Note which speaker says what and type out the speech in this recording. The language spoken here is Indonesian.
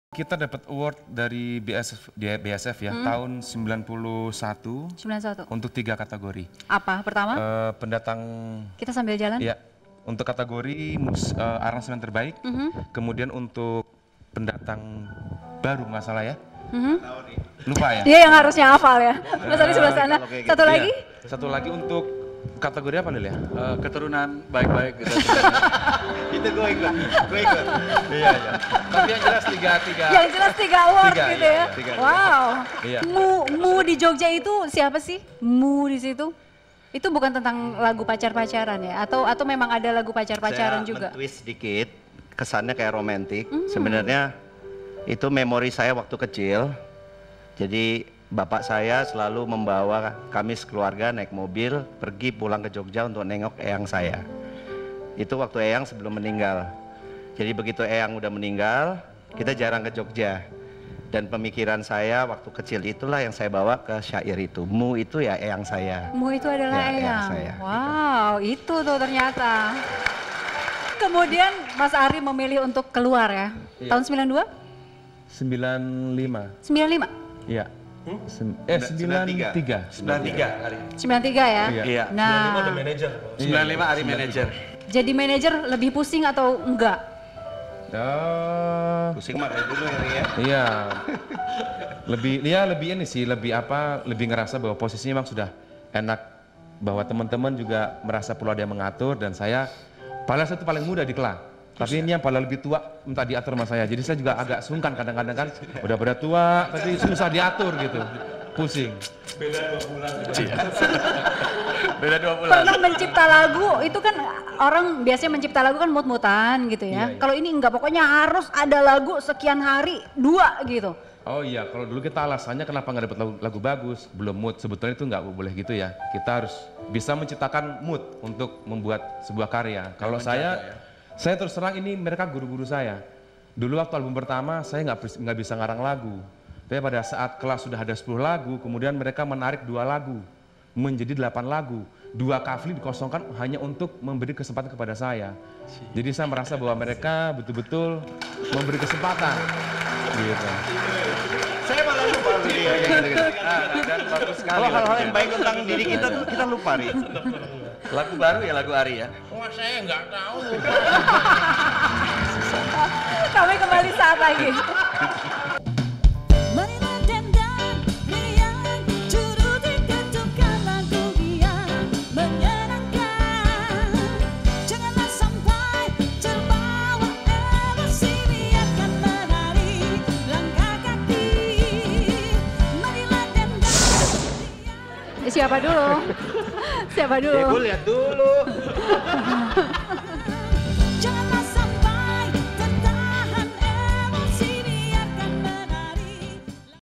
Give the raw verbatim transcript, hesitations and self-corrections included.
Speaker 1: Kita dapat award dari B S F, B S F ya, hmm. tahun sembilan puluh satu.
Speaker 2: sembilan puluh satu.
Speaker 1: Untuk tiga kategori.
Speaker 2: Apa? Pertama?
Speaker 1: Uh, pendatang.
Speaker 2: Kita sambil jalan?
Speaker 1: Iya. Untuk kategori mus, uh, aransemen terbaik. Mm -hmm. Kemudian untuk pendatang baru nggak salah ya. Mm -hmm. Lupa ya?
Speaker 2: Dia yang harusnya hafal ya. Mas Ali sebelah sana.
Speaker 1: Gitu.
Speaker 2: Satu
Speaker 1: iya.
Speaker 2: lagi?
Speaker 1: Satu lagi untuk kategori apa nih ya?
Speaker 3: Uh, keturunan baik-baik gitu.
Speaker 4: Itu gue ikut, gue ikut.
Speaker 1: Iya, iya. Tapi yang jelas tiga, tiga.
Speaker 2: Yang jelas tiga award tiga, gitu
Speaker 1: iya,
Speaker 2: ya.
Speaker 1: Tiga,
Speaker 2: wow.
Speaker 1: Iya.
Speaker 2: Mu, Mu di Jogja itu siapa sih? Mu di situ? Itu bukan tentang lagu pacar-pacaran ya? Atau atau memang ada lagu pacar-pacaran juga?
Speaker 4: Saya twist sedikit, kesannya kayak romantis.
Speaker 2: Mm.
Speaker 4: Sebenarnya itu memori saya waktu kecil. Jadi bapak saya selalu membawa kami sekeluarga naik mobil pergi pulang ke Jogja untuk nengok eyang saya. Itu waktu eyang sebelum meninggal. Jadi begitu eyang udah meninggal, kita jarang ke Jogja. Dan pemikiran saya waktu kecil itulah yang saya bawa ke syair itu. Mu itu ya eyang saya.
Speaker 2: Mu itu adalah
Speaker 4: ya,
Speaker 2: eyang.
Speaker 4: eyang saya.
Speaker 2: Wow, gitu. Itu tuh ternyata. Kemudian Mas Ari memilih untuk keluar ya. Iya. Tahun sembilan dua?
Speaker 1: sembilan lima.
Speaker 2: sembilan lima?
Speaker 1: Iya. Hmm? Sem eh sembilan tiga.
Speaker 4: sembilan tiga Ari.
Speaker 2: sembilan tiga ya?
Speaker 4: Iya.
Speaker 2: Nah,
Speaker 4: sembilan lima udah manajer.
Speaker 3: sembilan lima Ari manajer.
Speaker 2: Jadi manajer lebih pusing atau enggak?
Speaker 1: Uh,
Speaker 4: pusing mah dari dulu ya.
Speaker 1: Iya. Lebih ya lebih ini sih, lebih apa? Lebih ngerasa bahwa posisinya memang sudah enak, bahwa teman-teman juga merasa perlu ada yang mengatur dan saya paling satu paling muda di kelas. Tapi ini yang paling lebih tua minta diatur sama saya. Jadi saya juga agak sungkan kadang-kadang kan udah pada tua tapi susah diatur gitu. Pusing.
Speaker 3: Beda dua bulan. Beda dua bulan.
Speaker 2: Pernah mencipta lagu itu kan orang biasanya mencipta lagu kan mut-mutan gitu ya. Iya, iya. Kalau ini enggak, pokoknya harus ada lagu sekian hari dua gitu.
Speaker 1: Oh iya, kalau dulu kita alasannya kenapa nggak dapat lagu, lagu bagus, belum mood. Sebetulnya itu nggak boleh gitu ya. Kita harus bisa menciptakan mood untuk membuat sebuah karya. Kalau saya, ya. saya terus terang ini mereka guru-guru saya. Dulu waktu album pertama saya nggak nggak bisa ngarang lagu. Tapi pada saat kelas sudah ada sepuluh lagu, kemudian mereka menarik dua lagu menjadi delapan lagu. Dua kafli dikosongkan hanya untuk memberi kesempatan kepada saya. Jadi saya merasa bahwa mereka betul-betul memberi kesempatan. Gitu.
Speaker 4: Saya malah lupa dia.
Speaker 3: Nah, dan bagus sekali.
Speaker 4: Kalau hal-hal yang baik tentang diri kita kita lupa nih.
Speaker 3: Lagu baru ya lagu Ari ya?
Speaker 1: Wah, saya nggak tahu.
Speaker 2: Kami kembali saat lagi. Siapa dulu? Siapa dulu?
Speaker 4: Ya, gue lihat dulu.